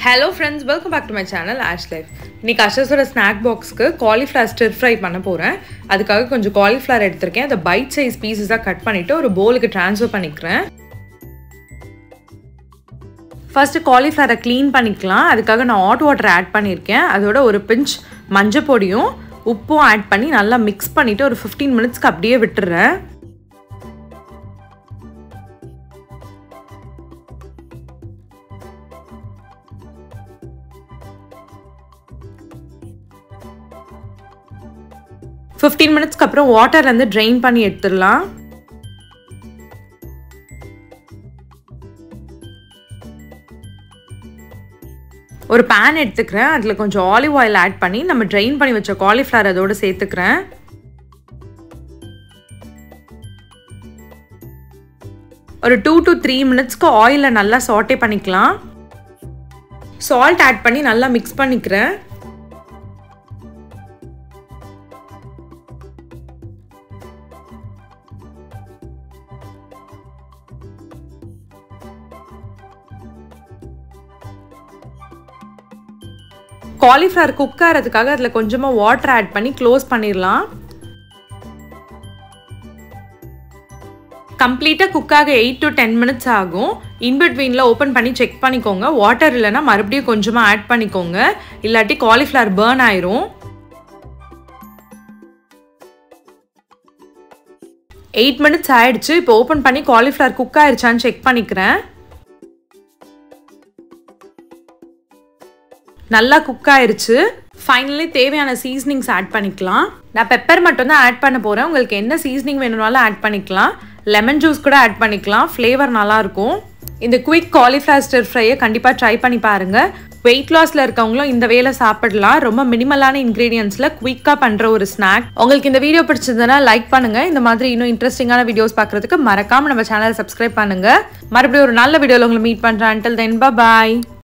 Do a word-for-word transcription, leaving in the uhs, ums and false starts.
Hello friends, welcome back to my channel Ash Life. இன்னைக்கு அஷஸோட snack பாக்ஸ்க்கு cauliflower stir fry பண்ண போறேன். அதுக்காக கொஞ்சம் cauliflower எடுத்துர்க்கேன். அத பைட் சைஸ் பீசஸா கட் பண்ணிட்டு ஒரு பவுலுக்கு ட்ரான்ஸ்ஃபர் பண்ணிக்கிறேன். ஃபர்ஸ்ட் cauliflower க்ளீன் பண்ணிக்கலாம். அதுக்காக நான் ஹாட் வாட்டர் ஆட் பண்ணிருக்கேன். அதோட ஒரு பிஞ்ச் மஞ்சள் பொடியும் உப்பும் ஆட் பண்ணி நல்லா mix பண்ணிட்டு ஒரு fifteen மினிட்ஸ்க்கு அப்படியே விட்டுறேன். fifteen மினிட்ஸ்க்கு அப்புறம் வாட்டர்ல இருந்து ட்ரெயின் பண்ணி எடுத்துடலாம். ஒரு pan எடுத்துக்கிறேன். அதுல கொஞ்சம் ஆலிவ் ஆயில் ஆட் பண்ணி நம்ம ட்ரெயின் பண்ணி வச்ச cauliflower அதோட சேர்த்துக்கிறேன். ஒரு two to three மினிட்ஸ்க்கு ஆயில்ல நல்லா சாட்டே பண்ணிக்கலாம். சால்ட் ஆட் பண்ணி நல்லா mix பண்ணிக்கிறேன். cauliflower cook ஆறதுக்காக அதுல கொஞ்சமா வாட்டர் ஆட் பண்ணி க்ளோஸ் பண்ணிரலாம். கம்ப்ளீட்டா குக் ஆக eight to ten மினிட்ஸ் ஆகும். இன் பிட்வீன்ல ஓபன் பண்ணி செக் பண்ணிக்கோங்க. வாட்டர் இல்லனா மறுபடியும் கொஞ்சமா ஆட் பண்ணிக்கோங்க. இல்லாட்டி cauliflower burn ஆயிரும். eight மினிட்ஸ் ஆயிடுச்சு. இப்போ ஓபன் பண்ணி cauliflower cook ஆயிருச்சான்னு செக் பண்ணிக்கிறேன். நல்லா குக் ஆயிருச்சு. ஃபைனலி தேவையான சீசனிங்ஸ் ஆட் பண்ணிக்கலாம். நான் பெப்பர் மட்டும் தான் ஆட் பண்ண போறேன். உங்களுக்கு என்ன சீசனிங் வேணும்னாலும் ஆட் பண்ணிக்கலாம். லெமன் ஜூஸ் கூட ஆட் பண்ணிக்கலாம். ஃப்ளேவர் நல்லா இருக்கும். இந்த குயிக் cauliflower stir fry-யை கண்டிப்பா ட்ரை பண்ணி பாருங்க. weight loss-ல இருக்கவங்களும் இந்த வேளை சாப்பிடலாம். ரொம்ப மினிமலான இன்கிரிடியன்ட்ஸ்ல குயிக்கா பண்ற ஒரு ஸ்நாக். உங்களுக்கு இந்த வீடியோ பிடிச்சிருந்தா லைக் பண்ணுங்க. இந்த மாதிரி இன்னும் இன்ட்ரெஸ்டிங்கான வீடியோஸ் பார்க்கிறதுக்கு மறக்காம நம்ம சேனலை சப்ஸ்கிரைப் பண்ணுங்க. மறுபடியும் ஒரு நல்ல வீடியோல உங்களை மீட் பண்றேன். until then bye bye.